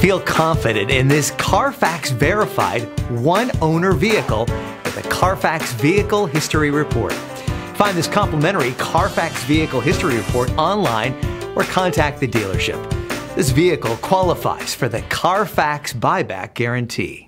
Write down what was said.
Feel confident in this Carfax verified one-owner vehicle with a Carfax Vehicle History Report. Find this complimentary Carfax Vehicle History Report online or contact the dealership. This vehicle qualifies for the Carfax Buyback Guarantee.